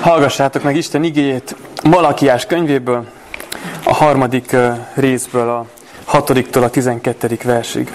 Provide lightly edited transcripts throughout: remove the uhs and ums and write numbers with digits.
Hallgassátok meg Isten igéjét Malakiás könyvéből, a 3. részből, a 6-tól a 12. versig.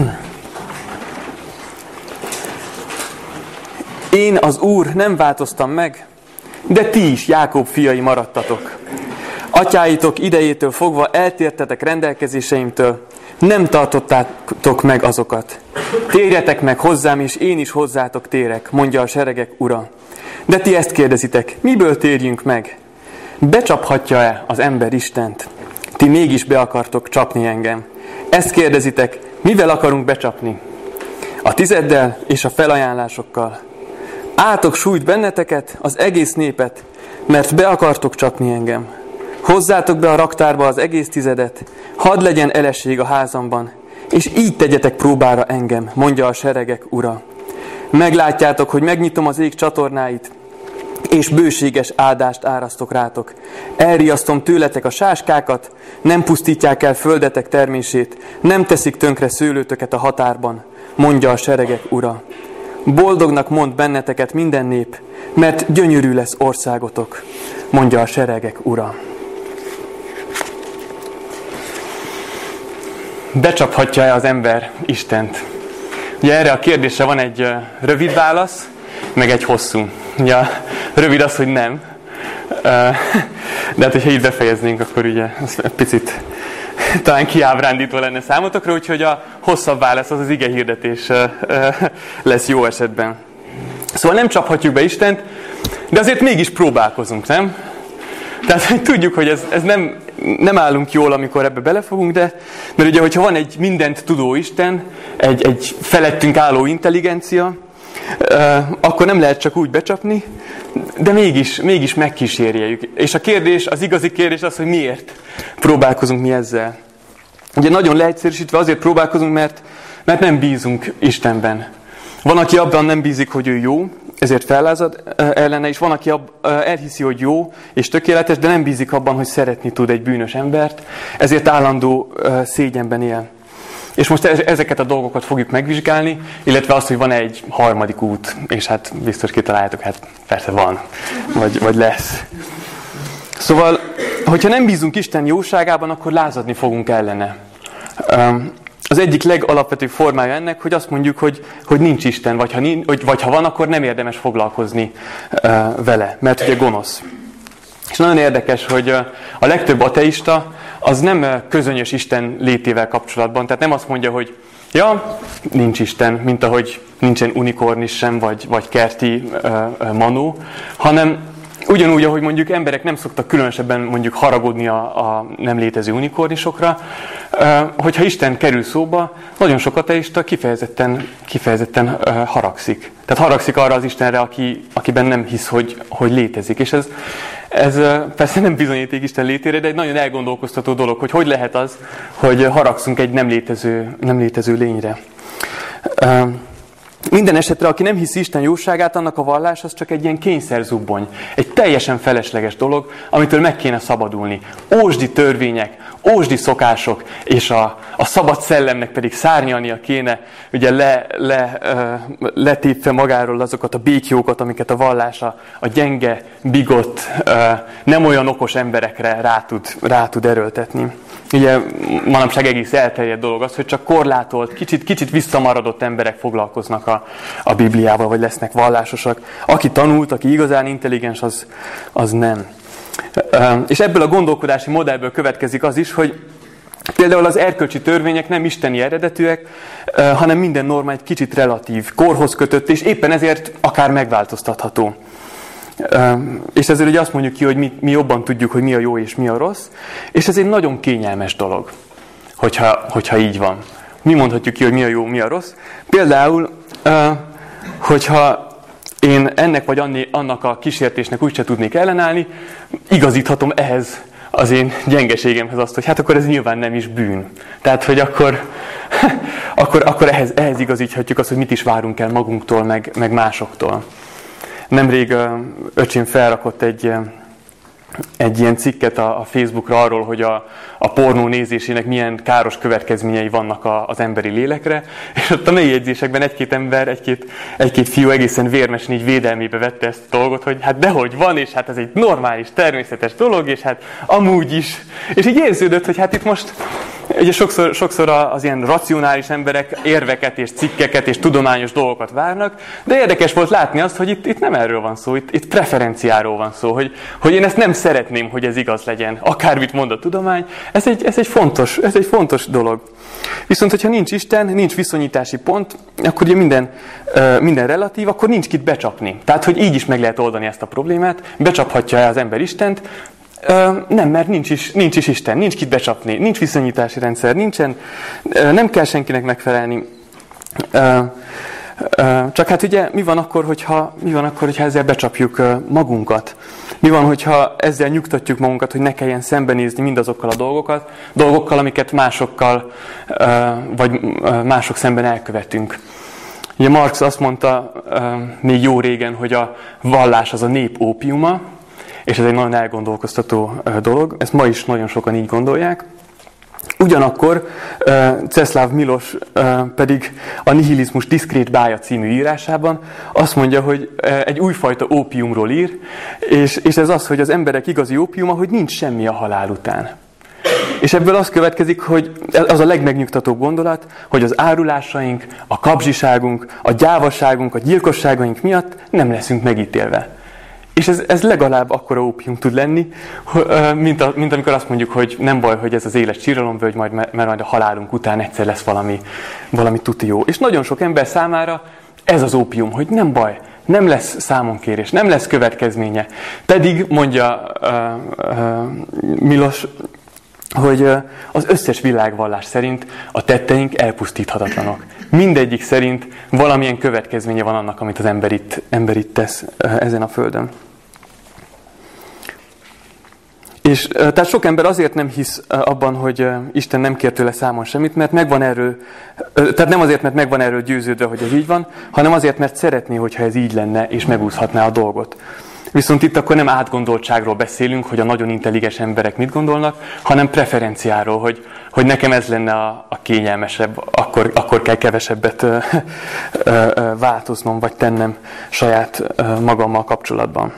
Én, az Úr, nem változtam meg, de ti is, Jákob fiai maradtatok. Atyáitok idejétől fogva eltértetek rendelkezéseimtől, nem tartottátok meg azokat. Térjetek meg hozzám, és én is hozzátok térek, mondja a seregek Ura. De ti ezt kérdezitek, miből térjünk meg? Becsaphatja-e az ember Istent? Ti mégis be akartok csapni engem. Ezt kérdezitek, mivel akarunk becsapni? A tizeddel és a felajánlásokkal. Átok sújt benneteket, az egész népet, mert be akartok csapni engem. Hozzátok be a raktárba az egész tizedet, hadd legyen elesség a házamban, és így tegyetek próbára engem, mondja a seregek Ura. Meglátjátok, hogy megnyitom az ég csatornáit, és bőséges áldást árasztok rátok. Elriasztom tőletek a sáskákat, nem pusztítják el földetek termését, nem teszik tönkre szőlőtöket a határban, mondja a seregek Ura. Boldognak mond benneteket minden nép, mert gyönyörű lesz országotok, mondja a seregek Ura. Becsaphatja-e az ember Istent? Ugye erre a kérdésre van egy rövid válasz, meg egy hosszú. Ugye rövid az, hogy nem. De hát, hogyha így befejeznénk, akkor ugye az picit talán kiábrándító lenne számotokra, úgyhogy a hosszabb válasz az igehirdetés lesz jó esetben. Szóval nem csaphatjuk be Istent, de azért mégis próbálkozunk, nem? Tehát hogy tudjuk, hogy ez nem állunk jól, amikor ebbe belefogunk, de mert ugye, hogyha van egy mindent tudó Isten, egy felettünk álló intelligencia, akkor nem lehet csak úgy becsapni, de mégis megkísérjeljük. És a kérdés, az igazi kérdés az, hogy miért próbálkozunk mi ezzel. Ugye nagyon leegyszerűsítve azért próbálkozunk, mert nem bízunk Istenben. Van, aki abban nem bízik, hogy ő jó, ezért fellázad ellene, és van, aki elhiszi, hogy jó és tökéletes, de nem bízik abban, hogy szeretni tud egy bűnös embert, ezért állandó szégyenben él. És most ezeket a dolgokat fogjuk megvizsgálni, illetve azt, hogy van egy harmadik út, és hát biztos kitaláljátok, hát persze van, vagy lesz. Szóval, hogyha nem bízunk Isten jóságában, akkor lázadni fogunk ellene. Az egyik legalapvetőbb formája ennek, hogy azt mondjuk, hogy nincs Isten, vagy ha van, akkor nem érdemes foglalkozni vele, mert ugye gonosz. És nagyon érdekes, hogy a legtöbb ateista az nem közönyös Isten létével kapcsolatban. Tehát nem azt mondja, hogy ja, nincs Isten, mint ahogy nincsen unikornis sem, vagy kerti manó, hanem ugyanúgy, ahogy mondjuk emberek nem szoktak különösebben mondjuk haragudni a nem létező unikornisokra, hogyha Isten kerül szóba, nagyon sok ateista kifejezetten haragszik. Tehát haragszik arra az Istenre, akiben nem hisz, hogy létezik. És ez persze nem bizonyíték Isten létére, de egy nagyon elgondolkoztató dolog, hogy lehet az, hogy haragszunk egy nem létező lényre. Minden esetre, aki nem hiszi Isten jóságát, annak a vallás az csak egy ilyen kényszerzubbony. Egy teljesen felesleges dolog, amitől meg kéne szabadulni. Ósdi törvények, ósdi szokások, és a szabad szellemnek pedig szárnyalnia kéne, ugye letépve magáról azokat a békjókat, amiket a vallás a gyenge, bigott, nem olyan okos emberekre rá tud erőltetni. Ugye manapság egész elterjedt dolog az, hogy csak korlátolt, kicsit visszamaradott emberek foglalkoznak a Bibliával, vagy lesznek vallásosak. Aki tanult, aki igazán intelligens, az nem. És ebből a gondolkodási modellből következik az is, hogy például az erkölcsi törvények nem isteni eredetűek, hanem minden norma egy kicsit relatív, korhoz kötött, és éppen ezért akár megváltoztatható. És ezért ugye azt mondjuk ki, hogy mi jobban tudjuk, hogy mi a jó és mi a rossz, és ez egy nagyon kényelmes dolog, hogyha így van. Mi mondhatjuk ki, hogy mi a jó, mi a rossz. Például, hogyha én ennek vagy annak a kísértésnek úgyse tudnék ellenállni, igazíthatom ehhez az én gyengeségemhez azt, hogy hát akkor ez nyilván nem is bűn. Tehát, hogy akkor ehhez igazíthatjuk azt, hogy mit is várunk el magunktól, meg másoktól. Nemrég öcsém felrakott egy ilyen cikket a Facebookra arról, hogy a pornó nézésének milyen káros következményei vannak az emberi lélekre, és ott a megjegyzésekben egy-két ember, egy-két fiú egészen vérmesen így védelmébe vette ezt a dolgot, hogy hát dehogy van, és hát ez egy normális, természetes dolog, és hát amúgy is. És így érződött, hogy hát itt most ugye sokszor az ilyen racionális emberek érveket és cikkeket és tudományos dolgokat várnak, de érdekes volt látni azt, hogy itt nem erről van szó, itt preferenciáról van szó, hogy én ezt nem szeretném, hogy ez igaz legyen. Akármit mond a tudomány, ez egy fontos dolog. Viszont, hogyha nincs Isten, nincs viszonyítási pont, akkor ugye minden relatív, akkor nincs kit becsapni. Tehát, hogy így is meg lehet oldani ezt a problémát, becsaphatja az ember Istent, nem, mert nincs is Isten, nincs kit becsapni, nincs viszonyítási rendszer, nem kell senkinek megfelelni. Csak hát ugye mi van akkor, hogyha ezzel becsapjuk magunkat? Mi van, hogyha ezzel nyugtatjuk magunkat, hogy ne kelljen szembenézni mindazokkal a dolgokkal, amiket másokkal, vagy mások szemben elkövetünk? Ugye Marx azt mondta még jó régen, hogy a vallás az a nép ópiuma, és ez egy nagyon elgondolkoztató dolog, ezt ma is nagyon sokan így gondolják. Ugyanakkor Czesław Milosz pedig a Nihilizmus diszkrét bája című írásában azt mondja, hogy egy újfajta ópiumról ír, és ez az, hogy az emberek igazi ópiuma, hogy nincs semmi a halál után. És ebből az következik, hogy az a legmegnyugtatóbb gondolat, hogy az árulásaink, a kapzsiságunk, a gyávaságunk, a gyilkosságaink miatt nem leszünk megítélve. És ez legalább akkora ópium tud lenni, mint amikor azt mondjuk, hogy nem baj, hogy ez az élet síralomvölgy, mert majd a halálunk után egyszer lesz valami tuti jó. És nagyon sok ember számára ez az ópium, hogy nem baj, nem lesz számonkérés, nem lesz következménye. Pedig mondja Milosz, hogy az összes világvallás szerint a tetteink elpusztíthatatlanok. Mindegyik szerint valamilyen következménye van annak, amit az ember itt tesz ezen a földön. És tehát sok ember azért nem hisz abban, hogy Isten nem kér tőle számon semmit, mert megvan erről, tehát nem azért, mert megvan erről győződve, hogy ez így van, hanem azért, mert szeretné, hogyha ez így lenne, és megúszhatná a dolgot. Viszont itt akkor nem átgondoltságról beszélünk, hogy a nagyon intelligens emberek mit gondolnak, hanem preferenciáról, hogy nekem ez lenne a kényelmesebb, akkor kell kevesebbet változnom, vagy tennem saját magammal kapcsolatban.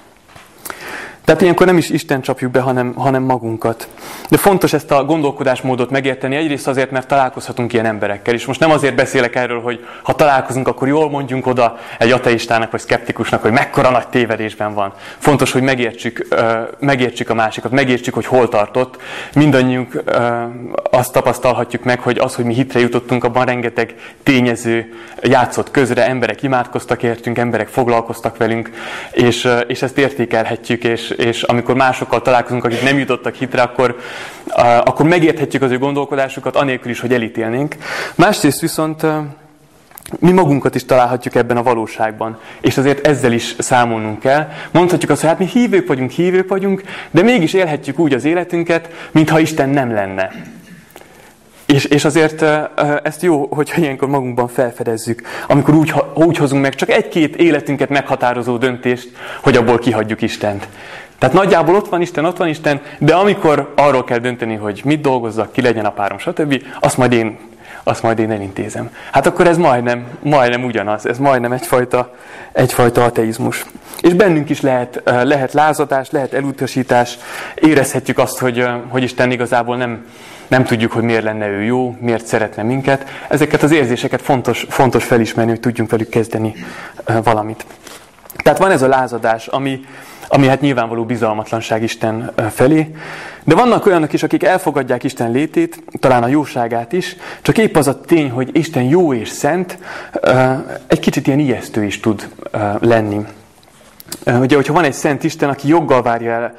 Tehát ilyenkor nem is Isten csapjuk be, hanem magunkat. De fontos ezt a gondolkodásmódot megérteni, egyrészt azért, mert találkozhatunk ilyen emberekkel. És most nem azért beszélek erről, hogy ha találkozunk, akkor jól mondjunk oda egy ateistának vagy szkeptikusnak, hogy mekkora nagy tévedésben van. Fontos, hogy megértsük a másikat, megértsük, hogy hol tartott. Mindannyiunk azt tapasztalhatjuk meg, hogy az, hogy mi hitre jutottunk, abban rengeteg tényező játszott közre, emberek imádkoztak értünk, emberek foglalkoztak velünk, és ezt értékelhetjük, és amikor másokkal találkozunk, akik nem jutottak hitre, akkor megérthetjük az ő gondolkodásukat, anélkül is, hogy elítélnénk. Másrészt viszont mi magunkat is találhatjuk ebben a valóságban, és azért ezzel is számolnunk kell. Mondhatjuk azt, hogy hát mi hívők vagyunk, de mégis élhetjük úgy az életünket, mintha Isten nem lenne. És azért ezt jó, hogyha ilyenkor magunkban felfedezzük, amikor úgy hozunk meg csak egy-két életünket meghatározó döntést, hogy abból kihagyjuk Istent. Tehát nagyjából ott van Isten, de amikor arról kell dönteni, hogy mit dolgozzak, ki legyen a párom, stb., azt majd én elintézem. Hát akkor ez majdnem ugyanaz, ez majdnem egyfajta ateizmus. És bennünk is lehet lázadás, lehet elutasítás, érezhetjük azt, hogy Isten igazából nem tudjuk, hogy miért lenne ő jó, miért szeretne minket. Ezeket az érzéseket fontos felismerni, hogy tudjunk velük kezdeni valamit. Tehát van ez a lázadás, ami hát nyilvánvaló bizalmatlanság Isten felé, de vannak olyanok is, akik elfogadják Isten létét, talán a jóságát is, csak épp az a tény, hogy Isten jó és szent, egy kicsit ilyen ijesztő is tud lenni. Ugye, hogyha van egy szent Isten, aki joggal várja el,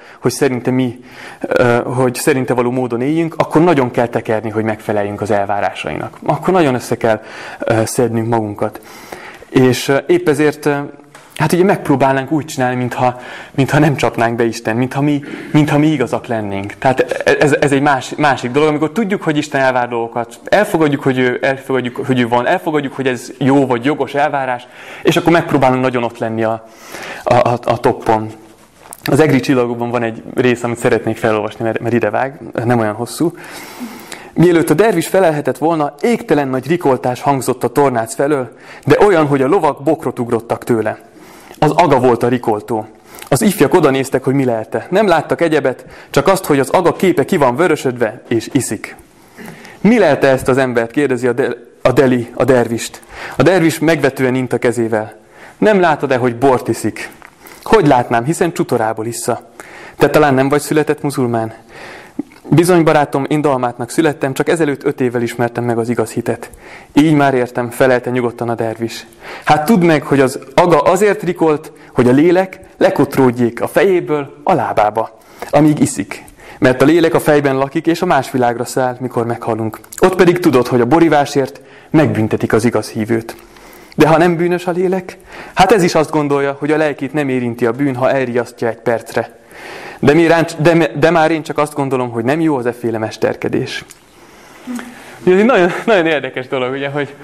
hogy szerinte való módon éljünk, akkor nagyon kell tekerni, hogy megfeleljünk az elvárásainak. Akkor nagyon össze kell szednünk magunkat. És épp ezért hát ugye megpróbálnánk úgy csinálni, mintha nem csapnánk be Isten, mintha mi igazak lennénk. Tehát ez egy másik dolog, amikor tudjuk, hogy Isten elvár dolgokat, elfogadjuk, hogy ő van, elfogadjuk, hogy ez jó vagy jogos elvárás, és akkor megpróbálunk nagyon ott lenni a toppon. Az EGRI csillagokban van egy rész, amit szeretnék felolvasni, mert ide vág, nem olyan hosszú. Mielőtt a dervis felelhetett volna, égtelen nagy rikoltás hangzott a tornác felől, de olyan, hogy a lovak bokrot ugrottak tőle. Az aga volt a rikoltó. Az ifjak oda néztek, hogy mi lelte. Nem láttak egyebet, csak azt, hogy az aga képe ki van vörösödve, és iszik. Mi lelte ezt az embert? Kérdezi a deli a dervist. A dervis megvetően int a kezével. Nem látod-e, hogy bort iszik? Hogy látnám, hiszen csutorából issza. Te talán nem vagy született muzulmán? Bizony, barátom, én dalmátnak születtem, csak ezelőtt 5 évvel ismertem meg az igaz hitet. Így már értem, felelte nyugodtan a dervis. Hát tudd meg, hogy az aga azért rikolt, hogy a lélek lekotródjék a fejéből a lábába, amíg iszik. Mert a lélek a fejben lakik, és a más világra száll, mikor meghalunk. Ott pedig tudod, hogy a borivásért megbüntetik az igaz hívőt. De ha nem bűnös a lélek, hát ez is azt gondolja, hogy a lelkét nem érinti a bűn, ha elriasztja egy percre. De már én csak azt gondolom, hogy nem jó az efféle mesterkedés. Ez egy nagyon, nagyon érdekes dolog, ugye, hogy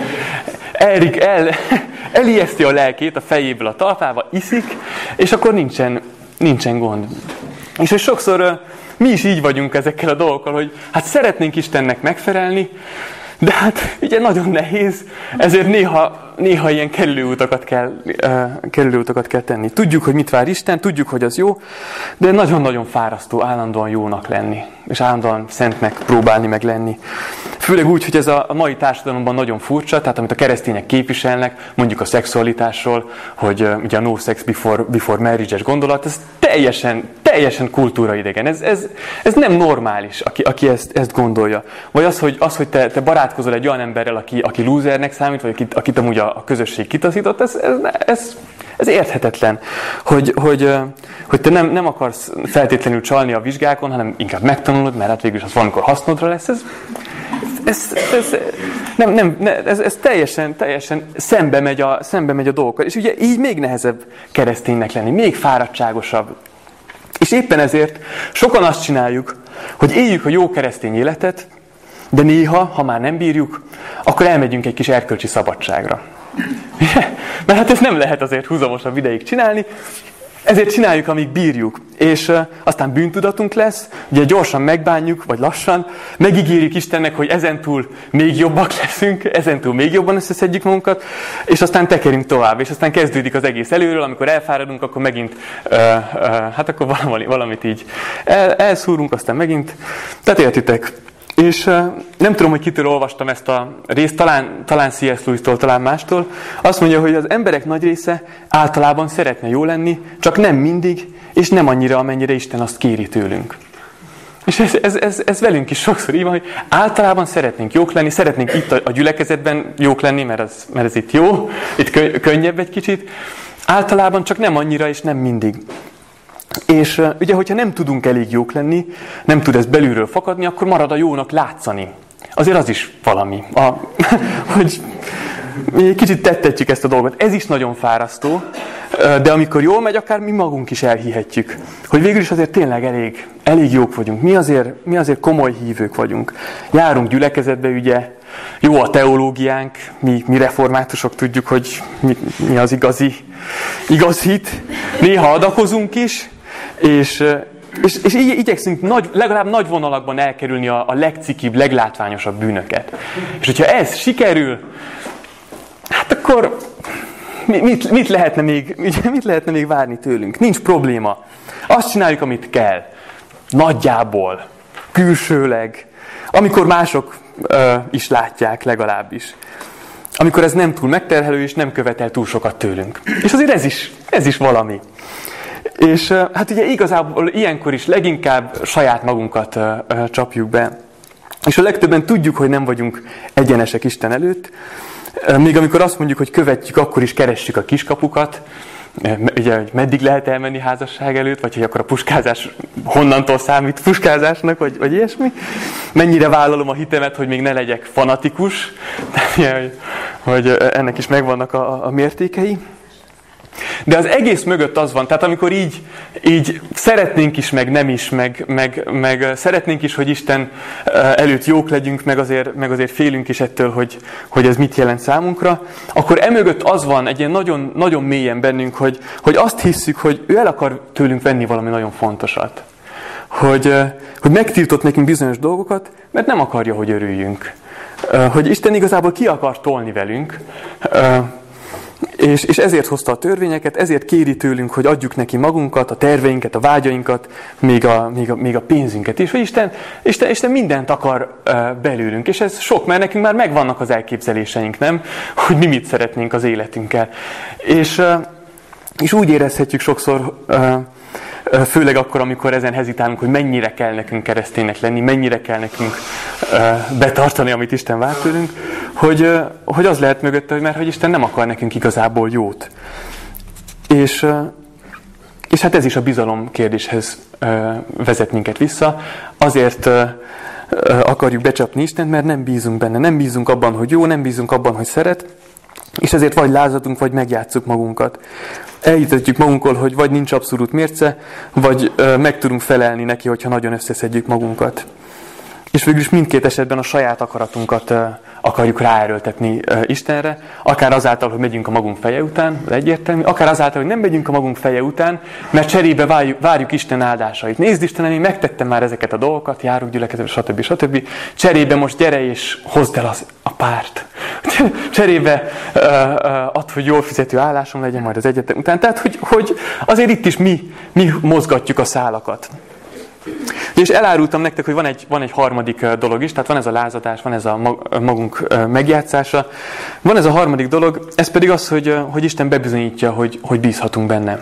elijeszti a lelkét a fejéből a talpába, iszik, és akkor nincsen gond. És hogy sokszor mi is így vagyunk ezekkel a dolgokkal, hogy hát szeretnénk Istennek megfelelni, de hát ugye nagyon nehéz, ezért néha ilyen kerülőutakat kell tenni. Tudjuk, hogy mit vár Isten, tudjuk, hogy az jó, de nagyon-nagyon fárasztó állandóan jónak lenni, és állandóan szentnek próbálni meg lenni. Főleg úgy, hogy ez a mai társadalomban nagyon furcsa, tehát amit a keresztények képviselnek, mondjuk a szexualitásról, hogy ugye a no sex before marriage-es gondolat, ez teljesen kultúraidegen. Ez nem normális, aki ezt gondolja. Vagy az, hogy te barátkozol egy olyan emberrel, aki lúzernek számít, vagy akit amúgy a közösség kitaszított, ez érthetetlen, hogy te nem akarsz feltétlenül csalni a vizsgákon, hanem inkább megtanulod, mert hát végül is az valamikor hasznodra lesz. Ez teljesen szembe megy a dolgokkal. És ugye így még nehezebb kereszténynek lenni, még fáradtságosabb. És éppen ezért sokan azt csináljuk, hogy éljük a jó keresztény életet, de néha, ha már nem bírjuk, akkor elmegyünk egy kis erkölcsi szabadságra. Mert hát ezt nem lehet azért húzamosabb ideig csinálni, ezért csináljuk, amíg bírjuk. És aztán bűntudatunk lesz, ugye gyorsan megbánjuk, vagy lassan, megígérjük Istennek, hogy ezentúl még jobbak leszünk, ezentúl még jobban összeszedjük magunkat, és aztán tekerünk tovább, és aztán kezdődik az egész előről, amikor elfáradunk, akkor megint, hát akkor valamit így elszúrunk, aztán megint, tehát értitek. És nem tudom, hogy kitől olvastam ezt a részt, talán C.S. Lewis-tól, talán mástól. Azt mondja, hogy az emberek nagy része általában szeretne jó lenni, csak nem mindig, és nem annyira, amennyire Isten azt kéri tőlünk. És ez velünk is sokszor így van, hogy általában szeretnénk jók lenni, szeretnénk itt a gyülekezetben jók lenni, mert ez itt jó, itt könnyebb egy kicsit. Általában csak nem annyira, és nem mindig. És ugye, hogyha nem tudunk elég jók lenni, nem tud ez belülről fakadni, akkor marad a jónak látszani. Azért az is valami. Hogy mi kicsit tettetjük ezt a dolgot. Ez is nagyon fárasztó, de amikor jól megy, akár mi magunk is elhihetjük, hogy végül is azért tényleg elég jók vagyunk. Mi azért komoly hívők vagyunk. Járunk gyülekezetbe, ugye, jó a teológiánk, mi reformátusok tudjuk, hogy mi az igaz hit. Néha adakozunk is, és így igyekszünk legalább nagy vonalakban elkerülni a legcikibb, leglátványosabb bűnöket. És hogyha ez sikerül, hát akkor mit lehetne még várni tőlünk? Nincs probléma. Azt csináljuk, amit kell. Nagyjából, külsőleg, amikor mások is látják legalábbis. Amikor ez nem túl megterhelő, és nem követel túl sokat tőlünk. És azért ez is valami. És hát ugye igazából ilyenkor is leginkább saját magunkat csapjuk be. És a legtöbben tudjuk, hogy nem vagyunk egyenesek Isten előtt. Még amikor azt mondjuk, hogy követjük, akkor is keressük a kiskapukat. Ugye, hogy meddig lehet elmenni házasság előtt, vagy hogy akkor a puskázás honnantól számít puskázásnak, vagy ilyesmi. Mennyire vállalom a hitemet, hogy még ne legyek fanatikus. Tehát, hogy ennek is megvannak a mértékei. De az egész mögött az van, tehát amikor így szeretnénk is, meg nem is, meg szeretnénk is, hogy Isten előtt jók legyünk, meg azért félünk is ettől, hogy ez mit jelent számunkra, akkor emögött az van egy ilyen nagyon, nagyon mélyen bennünk, hogy azt hisszük, hogy ő el akar tőlünk venni valami nagyon fontosat. Hogy megtiltott nekünk bizonyos dolgokat, mert nem akarja, hogy örüljünk. Hogy Isten igazából ki akar tolni velünk, és ezért hozta a törvényeket, ezért kéri tőlünk, hogy adjuk neki magunkat, a terveinket, a vágyainkat, még a pénzünket is. Hogy Isten mindent akar belőlünk, és ez sok, mert nekünk már megvannak az elképzeléseink, nem? Hogy mi mit szeretnénk az életünkkel. És úgy érezhetjük sokszor, főleg akkor, amikor ezen hezitálunk, hogy mennyire kell nekünk kereszténynek lenni, mennyire kell nekünk betartani, amit Isten vár tőlünk, hogy az lehet mögötte, mert hogy Isten nem akar nekünk igazából jót. És hát ez is a bizalom kérdéshez vezet minket vissza. Azért akarjuk becsapni Istent, mert nem bízunk benne, nem bízunk abban, hogy jó, nem bízunk abban, hogy szeret, és ezért vagy lázadunk, vagy megjátsszuk magunkat. Elhitetjük magunkról, hogy vagy nincs abszolút mérce, vagy meg tudunk felelni neki, hogyha nagyon összeszedjük magunkat. És végül is mindkét esetben a saját akaratunkat akarjuk ráerőltetni Istenre, akár azáltal, hogy megyünk a magunk feje után, az egyértelmű, akár azáltal, hogy nem megyünk a magunk feje után, mert cserébe várjuk Isten áldásait. Nézd Istenem, én megtettem már ezeket a dolgokat, járok gyülekezetbe, stb. Cserébe most gyere és hozd el a párt. Cserébe add, hogy jól fizető állásom legyen majd az egyetem után. Tehát, hogy azért itt is mi mozgatjuk a szálakat. És elárultam nektek, hogy van egy harmadik dolog is, tehát van ez a lázadás, van ez a magunk megjátszása. Van ez a harmadik dolog, ez pedig az, hogy Isten bebizonyítja, hogy bízhatunk benne.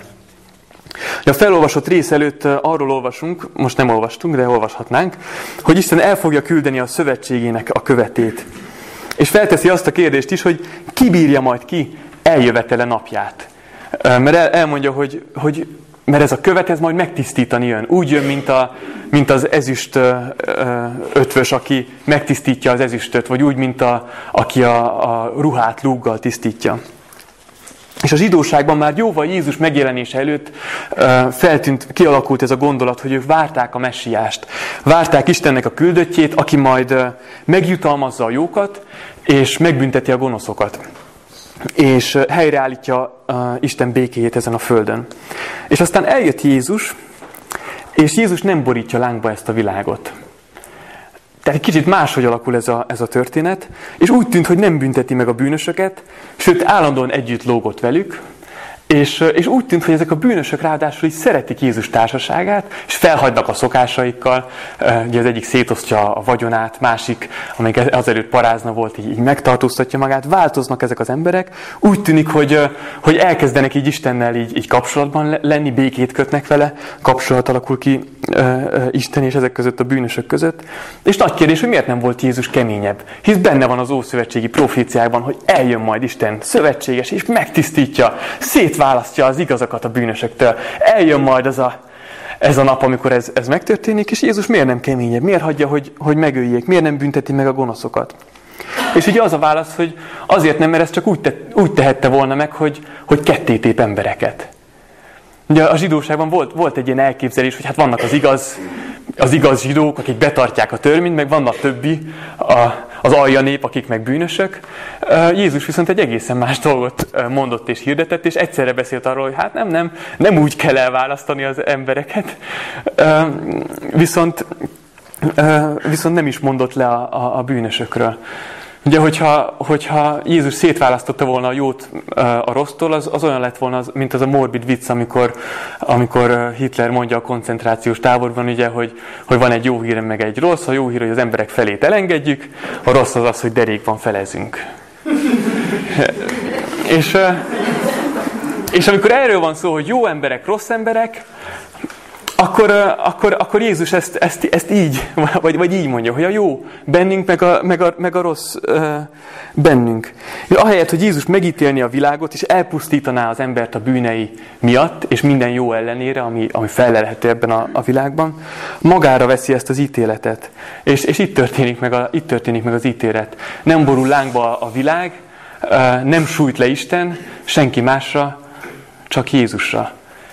A felolvasott rész előtt arról olvasunk, most nem olvastunk, de olvashatnánk, hogy Isten el fogja küldeni a szövetségének a követét. És felteszi azt a kérdést is, hogy ki bírja majd ki eljövetele napját. Mert elmondja, hogy mert ez a követ, ez majd megtisztítani jön. Úgy jön, mint az ezüst ötvös, aki megtisztítja az ezüstöt, vagy úgy, mint aki a ruhát lúggal tisztítja. És a zsidóságban már jóval Jézus megjelenése előtt kialakult ez a gondolat, hogy ők várták a messiást. Várták Istennek a küldöttjét, aki majd megjutalmazza a jókat, és megbünteti a gonoszokat. És helyreállítja Isten békéjét ezen a földön. És aztán eljött Jézus, és Jézus nem borítja lángba ezt a világot. Tehát egy kicsit máshogy alakul ez a történet, és úgy tűnt, hogy nem bünteti meg a bűnösöket, sőt állandóan együtt lógott velük, és úgy tűnt, hogy ezek a bűnösök ráadásul így szeretik Jézus társaságát, és felhagynak a szokásaikkal. Ugye az egyik szétosztja a vagyonát, másik, amelyik azelőtt parázna volt, így megtartóztatja magát. Változnak ezek az emberek. Úgy tűnik, hogy elkezdenek így Istennel így kapcsolatban lenni, békét kötnek vele, kapcsolat alakul ki Isten és ezek között a bűnösök között. És nagy kérdés, hogy miért nem volt Jézus keményebb? Hisz benne van az ószövetségi proféciákban, hogy eljön majd Isten szövetséges, és megtisztítja, szétválasztja az igazakat a bűnösöktől. Eljön majd ez a nap, amikor ez megtörténik, és Jézus miért nem keményebb? Miért hagyja, hogy megöljék? Miért nem bünteti meg a gonoszokat? És ugye az a válasz, hogy azért nem, mert ez csak úgy tehette volna meg, hogy ketté tép embereket. Ugye a zsidóságban volt egy ilyen elképzelés, hogy hát vannak az igaz zsidók, akik betartják a törvényt, meg vannak többi, az alja nép, akik meg bűnösök. Jézus viszont egy egészen más dolgot mondott és hirdetett, és egyszerre beszélt arról, hogy hát nem úgy kell elválasztani az embereket, viszont nem is mondott le a bűnösökről. Ugye, hogyha Jézus szétválasztotta volna a jót a rossztól, az olyan lett volna, mint az a morbid vicc, amikor Hitler mondja a koncentrációs táborban, ugye, hogy van egy jó hír, meg egy rossz. A jó hír, hogy az emberek felét elengedjük, a rossz az, hogy derékban felezünk. és amikor erről van szó, hogy jó emberek, rossz emberek, akkor Jézus ezt így, vagy így mondja, hogy a jó bennünk, meg a rossz bennünk. És ahelyett, hogy Jézus megítélni a világot, és elpusztítaná az embert a bűnei miatt, és minden jó ellenére, ami fellelhető ebben a világban, magára veszi ezt az ítéletet. És itt történik meg az ítélet. Nem borul lángba a világ, nem sújt le Isten senki másra, csak Jézusra.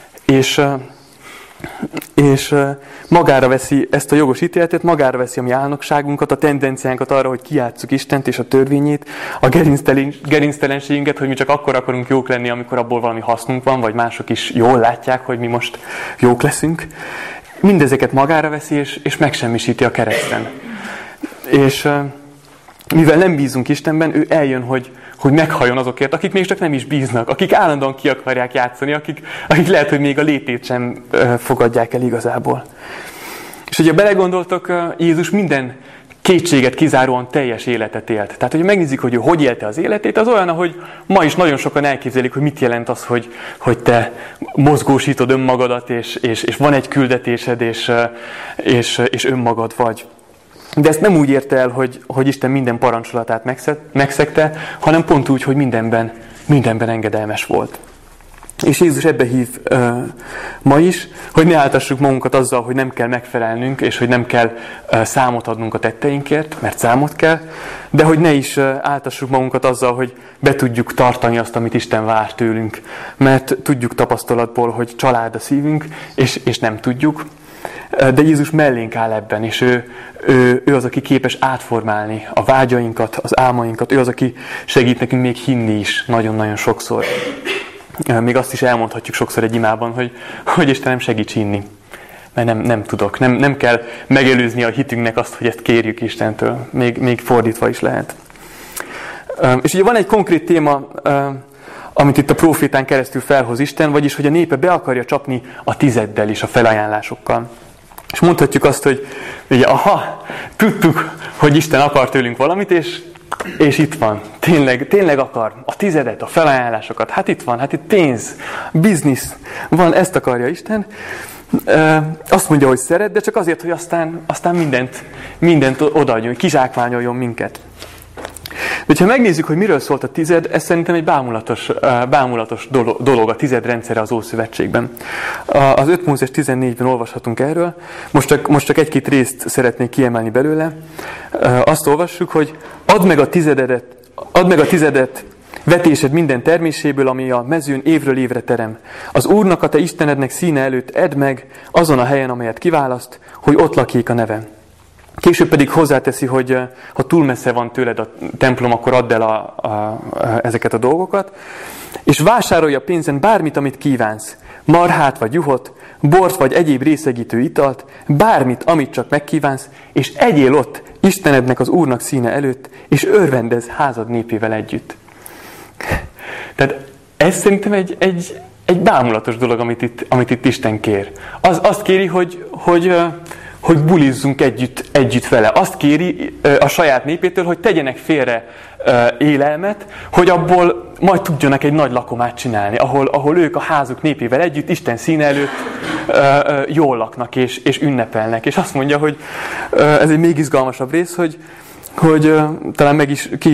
És magára veszi ezt a jogos ítéletet, magára veszi a mi álnokságunkat, a tendenciánkat arra, hogy kijátsszuk Istent és a törvényét, a gerinctelenségünket, hogy mi csak akkor akarunk jók lenni, amikor abból valami hasznunk van, vagy mások is jól látják, hogy mi most jók leszünk. Mindezeket magára veszi, és megsemmisíti a kereszten. És mivel nem bízunk Istenben, ő eljön, hogy meghalljon azokért, akik még csak nem is bíznak, akik állandóan ki akarják játszani, akik lehet, hogy még a létét sem fogadják el igazából. És hogyha belegondoltok, Jézus minden kétséget kizáróan teljes életet élt. Tehát, hogy megnézik, hogy ő hogy élte az életét, az olyan, ahogy ma is nagyon sokan elképzelik, hogy mit jelent az, hogy te mozgósítod önmagadat, és van egy küldetésed, és önmagad vagy. De ezt nem úgy érte el, hogy Isten minden parancsolatát megszegte, hanem pont úgy, hogy mindenben engedelmes volt. És Jézus ebbe hív ma is, hogy ne áltassuk magunkat azzal, hogy nem kell megfelelnünk, és hogy nem kell számot adnunk a tetteinkért, mert számot kell, de hogy ne is áltassuk magunkat azzal, hogy be tudjuk tartani azt, amit Isten vár tőlünk, mert tudjuk tapasztalatból, hogy család a szívünk, és nem tudjuk. De Jézus mellénk áll ebben, és ő az, aki képes átformálni a vágyainkat, az álmainkat, ő az, aki segít nekünk még hinni is nagyon-nagyon sokszor. Még azt is elmondhatjuk sokszor egy imában, hogy Istenem, segíts hinni, mert nem tudok. Nem kell megelőzni a hitünknek azt, hogy ezt kérjük Istentől. Még fordítva is lehet. És ugye van egy konkrét téma, amit itt a prófétán keresztül felhoz Isten, vagyis, hogy a népe be akarja csapni a tizeddel is, a felajánlásokkal. És mondhatjuk azt, hogy ugye, tudtuk, hogy Isten akar tőlünk valamit, és itt van. Tényleg akar. A tizedet, a felajánlásokat. Hát itt van, hát itt pénz, biznisz van, ezt akarja Isten. Azt mondja, hogy szeret, de csak azért, hogy aztán mindent odaadjon, hogy kizsákmányoljon minket. De ha megnézzük, hogy miről szólt a tized, ez szerintem egy bámulatos dolog a tized rendszere az Ószövetségben. Az 5 Mózes 14-ben olvashatunk erről. Most csak egy-két részt szeretnék kiemelni belőle. Azt olvassuk, hogy add meg a tizedet vetésed minden terméséből, ami a mezőn évről évre terem. Az Úrnak, a te Istenednek színe előtt edd meg azon a helyen, amelyet kiválaszt, hogy ott lakjék a neve. Később pedig hozzáteszi, hogy ha túl messze van tőled a templom, akkor add el ezeket a dolgokat, és vásárolj a pénzen bármit, amit kívánsz, marhát vagy juhot, bort vagy egyéb részegítő italt, bármit, amit csak megkívánsz, és egyél ott Istenednek, az Úrnak színe előtt, és örvendezz házad népével együtt. Tehát ez szerintem egy bámulatos dolog, amit itt Isten kér. Azt kéri, hogy bulizzunk együtt vele. Azt kéri a saját népétől, hogy tegyenek félre élelmet, hogy abból majd tudjanak egy nagy lakomát csinálni, ahol ők a házuk népével együtt, Isten színe előtt jól laknak és ünnepelnek. És azt mondja, hogy ez egy még izgalmasabb rész, hogy talán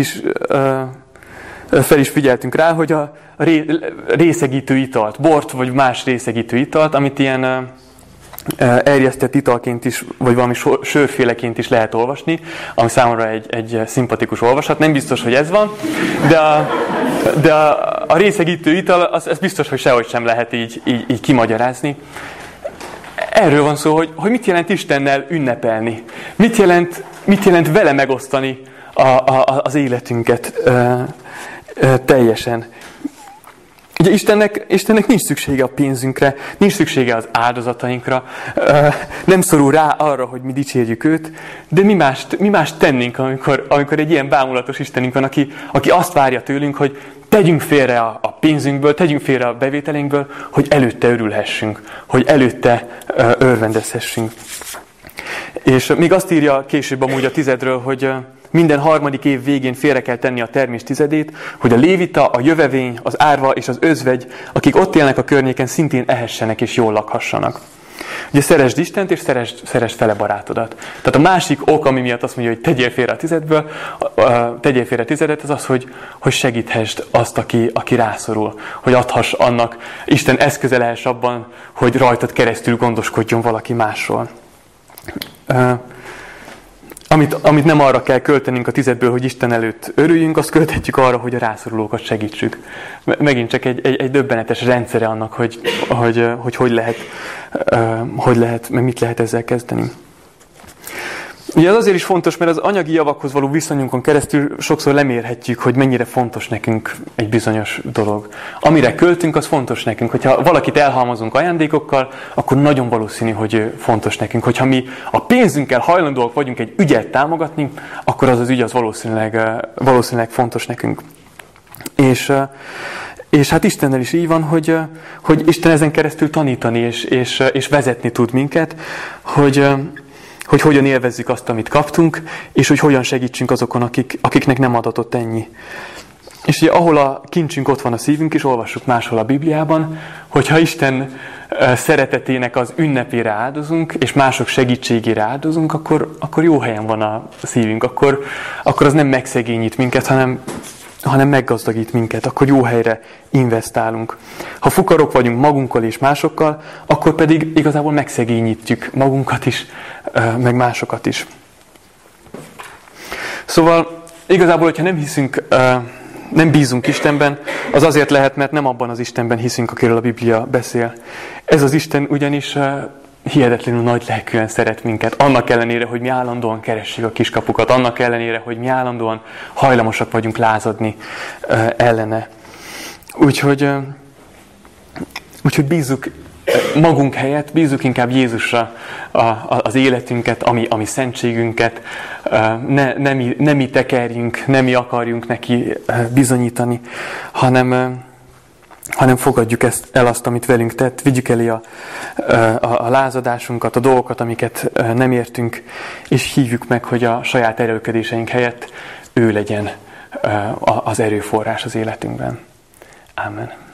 fel is figyeltünk rá, hogy a részegítő italt, bort vagy más részegítő italt, amit ilyen erjesztett italként is, vagy valami sörféleként is lehet olvasni, ami számomra egy szimpatikus olvasat. Nem biztos, hogy ez van, de a részegítő ital, az biztos, hogy sehogy sem lehet így kimagyarázni. Erről van szó, hogy mit jelent Istennel ünnepelni. Mit jelent vele megosztani az életünket teljesen. Ugye Istennek nincs szüksége a pénzünkre, nincs szüksége az áldozatainkra, nem szorul rá arra, hogy mi dicsérjük őt, de mi mást tennénk, amikor egy ilyen bámulatos Istenünk van, aki azt várja tőlünk, hogy tegyünk félre a pénzünkből, tegyünk félre a bevételénkből, hogy előtte örülhessünk, hogy előtte örvendezhessünk. És még azt írja később amúgy a tizedről, hogy minden harmadik év végén félre kell tenni a termés tizedét, hogy a lévita, a jövevény, az árva és az özvegy, akik ott élnek a környéken, szintén ehessenek és jól lakhassanak. Ugye szeresd Istent, és szeresd fele barátodat. Tehát a másik ok, ami miatt azt mondja, hogy tegyél félre a tizedből, tegyél félre a tizedet, az az, hogy segíthessd azt, aki rászorul. Hogy adhass annak, Isten eszköze lehess abban, hogy rajtad keresztül gondoskodjon valaki másról. amit nem arra kell költenünk a 10-ből, hogy Isten előtt örüljünk, azt költhetjük arra, hogy a rászorulókat segítsük. Megint csak egy döbbenetes rendszere annak, hogy lehet, meg mit lehet ezzel kezdeni. Ugye ez azért is fontos, mert az anyagi javakhoz való viszonyunkon keresztül sokszor lemérhetjük, hogy mennyire fontos nekünk egy bizonyos dolog. Amire költünk, az fontos nekünk. Hogyha valakit elhalmozunk ajándékokkal, akkor nagyon valószínű, hogy fontos nekünk. Hogyha mi a pénzünkkel hajlandóak vagyunk egy ügyet támogatni, akkor az ügy az valószínűleg fontos nekünk. És hát Istennel is így van, hogy Isten ezen keresztül tanítani és vezetni tud minket, hogy hogyan élvezzük azt, amit kaptunk, és hogy hogyan segítsünk azokon, akiknek nem adatott ennyi. És ugye ahol a kincsünk, ott van a szívünk, és olvassuk máshol a Bibliában, hogyha Isten szeretetének az ünnepére áldozunk, és mások segítségére áldozunk, akkor jó helyen van a szívünk, akkor az nem megszegényít minket, hanem meggazdagít minket, akkor jó helyre investálunk. Ha fukarok vagyunk magunkkal és másokkal, akkor pedig igazából megszegényítjük magunkat is, meg másokat is. Szóval igazából, hogyha nem bízunk Istenben, az azért lehet, mert nem abban az Istenben hiszünk, akiről a Biblia beszél. Ez az Isten ugyanis hihetetlenül nagy lelkűen szeret minket, annak ellenére, hogy mi állandóan keressük a kiskapukat, annak ellenére, hogy mi állandóan hajlamosak vagyunk lázadni ellene. Úgyhogy bízzuk magunk helyett, bízzuk inkább Jézusra az életünket, ami szentségünket, ne mi tekerjünk, nem mi akarjunk neki bizonyítani, hanem fogadjuk el azt, amit velünk tett, vigyük elé a lázadásunkat, a dolgokat, amiket nem értünk, és hívjuk meg, hogy a saját erőlködéseink helyett ő legyen az erőforrás az életünkben. Amen.